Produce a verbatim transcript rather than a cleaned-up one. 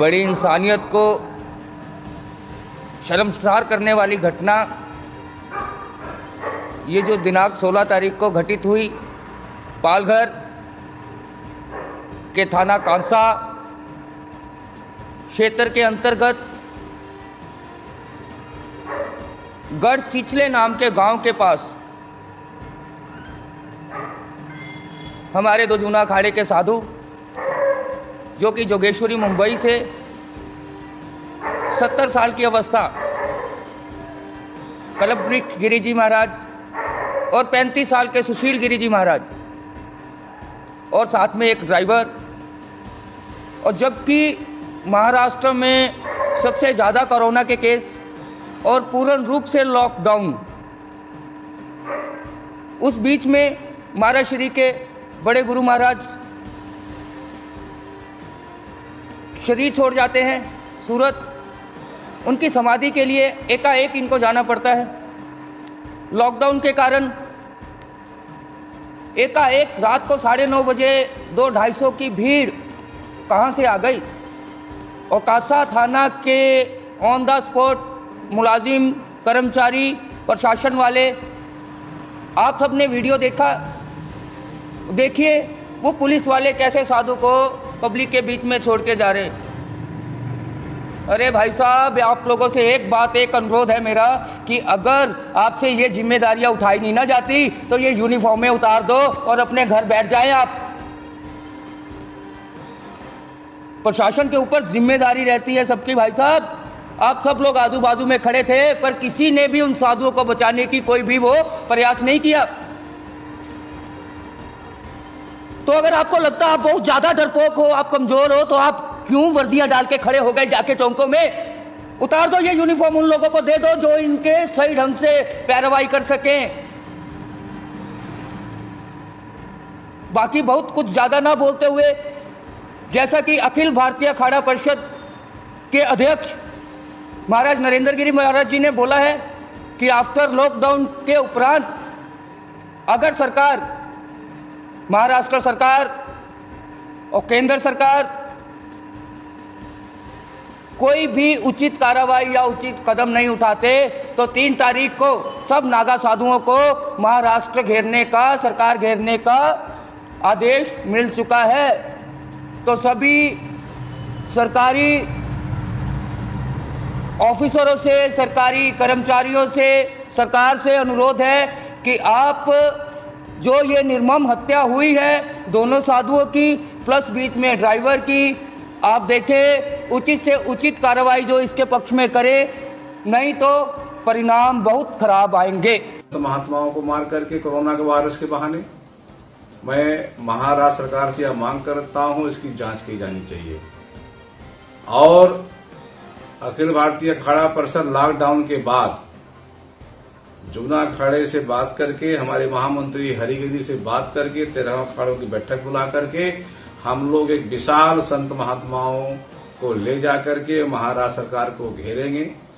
बड़ी इंसानियत को शर्मसार करने वाली घटना ये जो दिनांक सोलह तारीख को घटित हुई पालघर के थाना कांसा क्षेत्र के अंतर्गत गढ़ चिचले नाम के गांव के पास हमारे दो जूना अखाड़े के साधु जो कि जोगेश्वरी मुंबई से सत्तर साल की अवस्था कलपवृक्ष गिरी जी महाराज और पैंतीस साल के सुशील गिरी जी महाराज और साथ में एक ड्राइवर, और जबकि महाराष्ट्र में सबसे ज़्यादा कोरोना के केस और पूर्ण रूप से लॉकडाउन, उस बीच में महाराष्ट्र के बड़े गुरु महाराज शरीर छोड़ जाते हैं सूरत। उनकी समाधि के लिए एकाएक इनको जाना पड़ता है। लॉकडाउन के कारण एकाएक रात को साढ़े नौ बजे दो ढाई सौ की भीड़ कहाँ से आ गई, और कांसा थाना के ऑन द स्पॉट मुलाजिम, कर्मचारी, प्रशासन वाले, आप सबने वीडियो देखा, देखिए वो पुलिस वाले कैसे साधु को पब्लिक के बीच में छोड़ के जा रहे हैं। अरे भाई साहब, आप लोगों से एक बात, एक अनुरोध है मेरा कि अगर आपसे ये जिम्मेदारियां उठाई नहीं ना जाती तो ये यूनिफॉर्म में उतार दो और अपने घर बैठ जाएं आप। प्रशासन के ऊपर जिम्मेदारी रहती है सबकी भाई साहब। आप सब लोग आजू बाजू में खड़े थे पर किसी ने भी उन साधुओं को बचाने की कोई भी वो प्रयास नहीं किया। तो अगर आपको लगता है आप बहुत ज्यादा डरपोक हो, आप कमजोर हो, तो आप क्यों वर्दियां डाल के खड़े हो गए जाके चौकों में? उतार दो ये यूनिफॉर्म, उन लोगों को दे दो जो इनके सही ढंग से पैरवाई कर सकें। बाकी बहुत कुछ ज्यादा ना बोलते हुए, जैसा कि अखिल भारतीय अखाड़ा परिषद के अध्यक्ष महाराज नरेंद्र गिरी महाराज जी ने बोला है कि आफ्टर लॉकडाउन के उपरांत अगर सरकार, महाराष्ट्र सरकार और केंद्र सरकार कोई भी उचित कार्रवाई या उचित कदम नहीं उठाते तो तीन तारीख को सब नागा साधुओं को महाराष्ट्र घेरने का, सरकार घेरने का आदेश मिल चुका है। तो सभी सरकारी ऑफिसरों से, सरकारी कर्मचारियों से, सरकार से अनुरोध है कि आप जो ये निर्मम हत्या हुई है दोनों साधुओं की प्लस बीच में ड्राइवर की, आप देखें उचित से उचित कार्रवाई जो इसके पक्ष में करे, नहीं तो परिणाम बहुत खराब आएंगे। तो महात्माओं को मार करके कोरोना के वायरस के बहाने मैं महाराष्ट्र सरकार से यह मांग करता हूं, इसकी जांच की जानी चाहिए। और अखिल भारतीय अखाड़ा परिषद लॉकडाउन के बाद जुगना अखाड़े से बात करके, हमारे महामंत्री हरिगिरी से बात करके, तेरह अखाड़ों की बैठक बुला करके हम लोग एक विशाल संत महात्माओं को ले जा करके महाराष्ट्र सरकार को घेरेंगे।